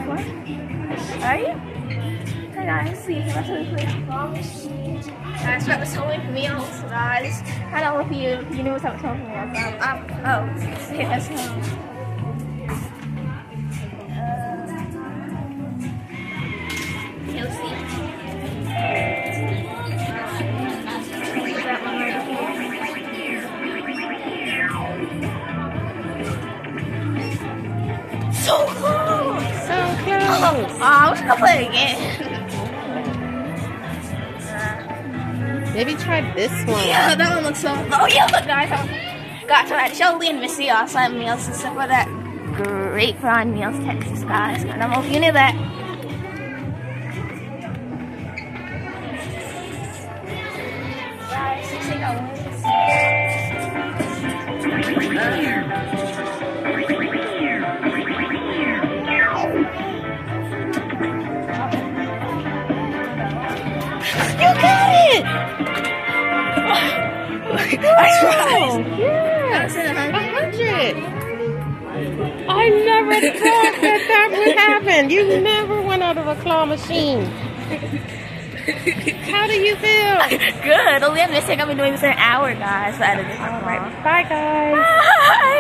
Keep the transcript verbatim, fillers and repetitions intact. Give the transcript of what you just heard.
before? Are you? Hey guys, see, let's really quick. Guys, we're at Potomac meals, guys. I don't know if you if you knew what Potomac meals. Um, um, oh, see, let's go. You'll see. That one right here. So close! So close! Oh, I was gonna play it again. Maybe try this one. Yeah, that one looks so. Oh yeah, look guys, I got to try to show Lee and Missy all some meals and stuff like that. Grapevine Meals, Texas, guys. I don't know if you knew that. Guys, you think I want this? You got it! I tried. Yes, a hundred. I never thought that that would happen. You never went out of a claw machine. How do you feel? Good. Only I'm missing. I've been doing this for an hour, guys. So I had a different claw. Bye, guys. Bye.